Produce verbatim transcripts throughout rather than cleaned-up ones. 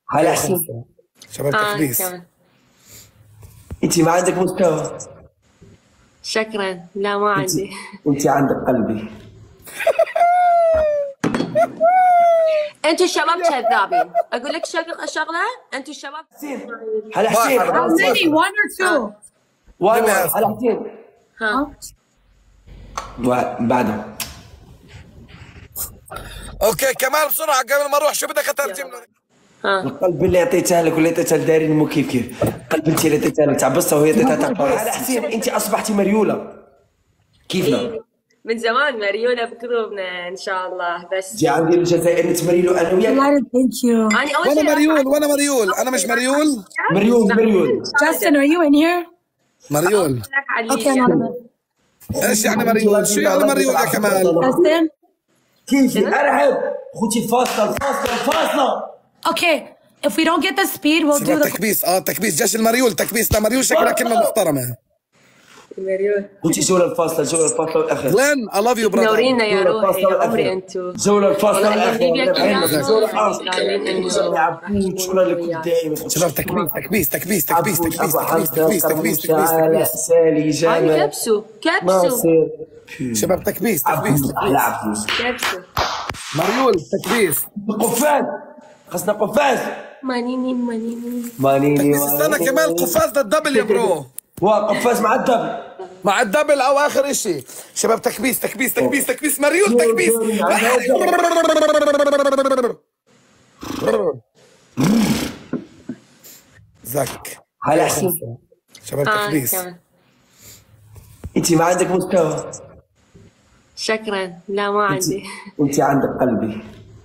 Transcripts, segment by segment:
هلا حسين. شباب اه تكبيس. كمان. انت ما عندك مستوى. شكرا، لا ما انت عندي. انت عندك قلبي. انتوا الشباب كذابين، اقول لك شغله شغله، انتوا الشباب حسين. هلا حسين. واحد. How many? One or two? واحد. لماذا؟ هلا حسين. ها بعده. اوكي كمال بسرعه قبل ما اروح، شو بدك اترجم له؟ ها القلب اللي اعطيتها لك واللي اعطيتها لدارين مو كيف كيف. القلب انت اللي اعطيتها لك تعبستها وهي اعطيتها تقوى. هلا حسين انت اصبحتي مريوله. كيفنا؟ إيه. من زمان مريولة بقلوبنا ان شاء الله، بس جي عندي الجزائر نتمريلو انا وياك. Thank you. انا اول وانا شيء مريول وانا مريول انا مش مريول. مريول مريول. Justin, are you in here? مريول. Okay, anonymous. ايش يعني مريول؟ شو يعني مريول يا كمال؟ Justin? كيفي ارحب اخوتي الفاصله الفاصله الفاصله. Okay, if we don't get the speed, we'll do شباب the. تكبيس. اه تكبيس جيش المريول. تكبيس لا مريول شكلها كلمه محترمه. مريول اخوتي جوله الفاصله جوله الفاصله والاخر. غلين اي لاف يو براذر. نورينا يا روحي يا عمري انتوا. جوله الفاصله والله والاخر. اللي بيك شكرا لكم دائما. شباب تكبيس تكبيس تكبيس تكبيس تكبيس تكبيس تكبيس تكبيس تكبيس. سالي هاي جامع. كبسوا ما كبسوا يصير. شباب تكبيس تكبيس عبوس احلى عبوس. كبسوا. مريول تكبيس. قفاز. خصنا قفاز. مانيني مانيني مانيني. بس استنى كمال قفاز ذا الدبل يا برو. وقفاز مع الدبل. مع الدبل او اخر اشي. شباب تكبيس تكبيس تكبيس تكبيس مريول تكبيس. زك. هلا حسين. شباب اه تكبيس. كمان. انت ما عندك مستوى. شكرا، لا ما عندي. انت عندك قلبي.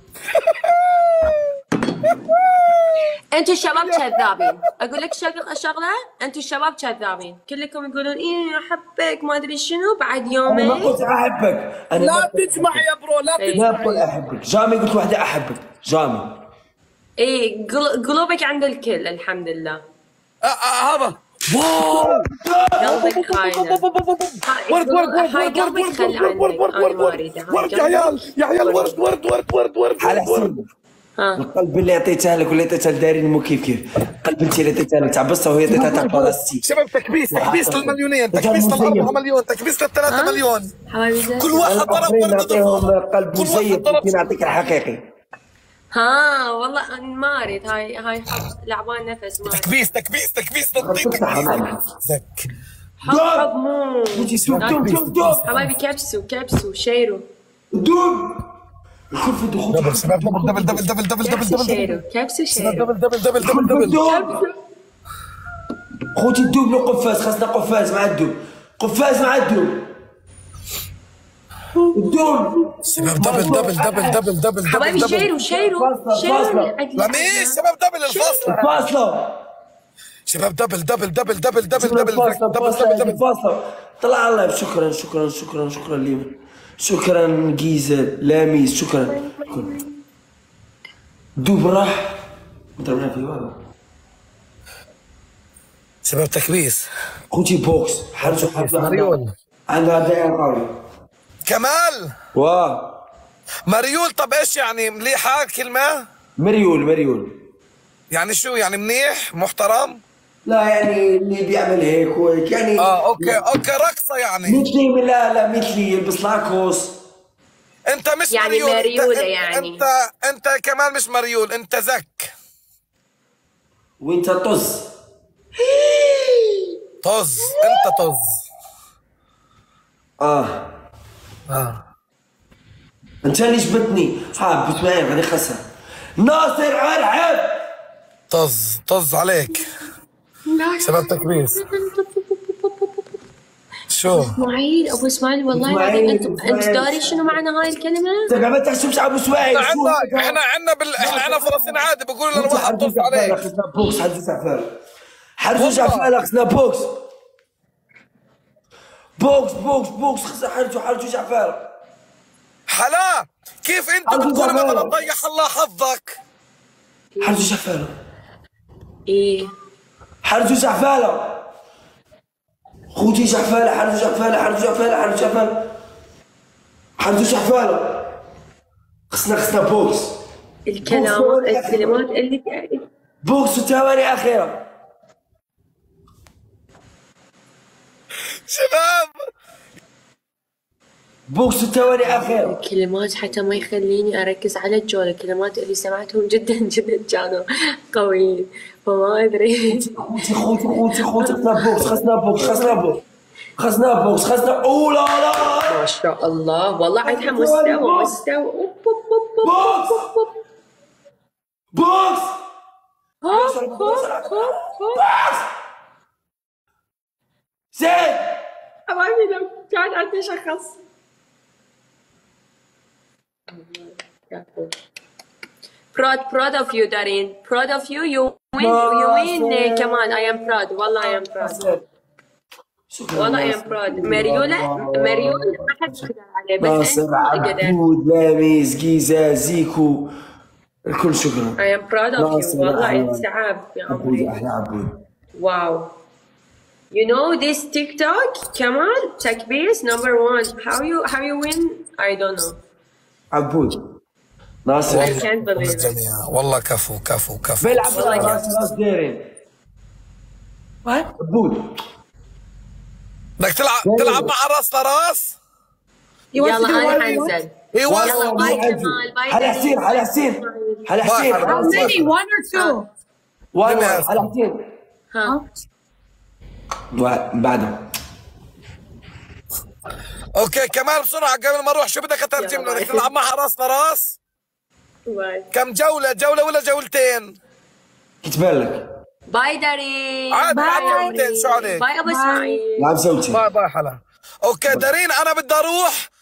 انتوا الشباب كذابين، اقول لك شغله شغله، انتوا الشباب كذابين، كلكم يقولون ايه احبك ما ادري شنو، بعد انا ما يومين قلت احبك. انا لا ما قلت تجمع يا برو لا إيه. تجمع. لا بقول احبك. جامي قلت واحده احبك. جامي. ايه قل- قلوبك عند الكل الحمد لله. آه، آه، هذا واو. قلبك خاينه. ورد ورد ورد هاي ورد قلبك ورد خلى ورد ورد عنك، ورد انا ما ورد اريده. ورد يا عيال يا عيال ورد ورد ورد ورد ورد هلا ورد. حسين. ها القلب اللي اعطيتها لك واللي اعطيتها لدارين مو كيف كيف. القلب انت اللي اعطيتها لك تعبستها وهي اعطيتها تقوى راسي. شباب تكبيس تكبيس للمليونين تكبيس للأربعة مليون تكبيس للثلاثة مليون. حبايبي كل واحد ضرب الاخرين وردة نعطيهم ضرب. قلب كل واحد مزيف ضرب. نعطيك الحقيقي. ها والله ما اريد، هاي هاي حب لعبان نفس ما اريد. تكبيس تكبيس تكبيس نطيك تفتح معنا. زك. حب حب مو انت دوب دوب دوب دوب حبايبي كبسوا كبسوا شيروا دوب. الكل في الدخول. دبل شباب دبل دبل دبل دبل دبل دبل كبسوا دبل شيروا كبسوا شيروا. دبل دبل دبل دبل دبل. دوب. خوتي الدوب لو قفاز. خاصنا قفاز مع الدوب. قفاز مع الدوب. الدوب. شباب دبل دبل دبل دبل دبل حبايبي دبل دبل. شيروا شيروا فاصلة، شيروا فاصلة. لا مين شباب دبل الفاصلة. الفاصلة. شباب دبل دبل دبل دبل دبل دبل الفاصلة دبل الفاصلة دبل. الفاصلة. طلع الله. شكرا شكرا شكرا شكرا ليمن. شكرا جيزة لاميس. شكرا. دوب راح. ضربنا في هذا. شباب تكبيس. خوتي بوكس. حرجوا حرجوا. مريول. عندها دائما قوي. كمال واه. مريول. طب ايش يعني مليحة كلمة؟ مريول مريول. يعني شو يعني منيح محترم؟ لا يعني اللي بيعمل هيك وهيك يعني. اه اوكي اوكي رقصة يعني. مثلي. لا لا مثلي يلبس لاكوس. انت مش يعني مريول. انت مريولة انت, يعني. انت انت كمان مش مريول انت زك. وانت طز. طز. انت طز. اه. اه انت اللي جبتني. ها بتوين غادي خسر. ناصر ارحب. طز طز عليك. شباب تكبيس. شو؟ اسماعيل ابو اسماعيل والله العظيم انت انت داري شنو معنى هاي الكلمه؟ انت قاعد ما تحسبش ابو سويد. احنا عندنا احنا عندنا بال... احنا عندنا فلسطين عادي بقولوا للواحد طز عليك. بوكس حرجوش عفالك. حرجوش عفالك. خصنا بوكس. بوكس بوكس بوكس. خصنا حرجو حرجوش عفالك. حلا كيف انت بتقول مثلا ضيع الله حظك؟ حرجوش عفالك. ايه حرجوش عفالك. خوتي جعفالة. حرجوش عفالة. حرجوش عفالة. حرجوش عفالة. حرجوش عفالة. خصنا خصنا بوكس. الكلام الكلمات اللي بوكس وثواني اخيره. شباب بوكس وثواني اخيره. الكلمات حتى ما يخليني اركز على الجول، الكلمات اللي سمعتهم جدا جدا كانوا قويين فما ادري. خوتي خوتي خوتي خوتي خذنا بوكس خذنا بوكس خذنا بوكس خذنا بوكس خذنا. اوه لا لا ما شاء الله والله عندها مستوى مستوى. أوب أوب أوب بوكس أوب أوب. بوكس هوب هوب هوب هوب. بوكس زين. حبايبي لو كان عندي شخص. proud proud of you دارين proud of you you win you win كمان I am proud والله I am proud والله I am proud. مريولة مريول ما حد يقدر عليه بس ناصر أنت قدرت. عبود لاميس جيزة زيكو الكل شكرا. I am proud of you ناصر والله عبود. أنت تعب يا عبود عمري. أحلى عبود. واو. You know this TikTok كمان تكبيس number one. How you how you win I don't know. عبود ناصر I can't believe it. الجميع والله كفو كفو كفو. بيلعب والله راس راس دايرين. What? عبود بدك تلعب تلعب مع راس لراس؟ You want to يلا do أنا one? حنزل. اي يلا والله. باي كمال باي هلا حسين هلا حسين هلا حسين باي. How many? One or two? واحد لمي هلا حسين ها. بعده. اوكي كمال بسرعه قبل ما اروح شو بدك اترجم له؟ بدك تلعب مع راس لراس؟ باي. كم جوله؟ جوله ولا جولتين؟ كتبان لك. باي دارين. عاد باي. نلعب جولتين شو عليك؟ باي أبو إسماعيل. لعب زوجتي. باي باي حلا. اوكي دارين انا بدي اروح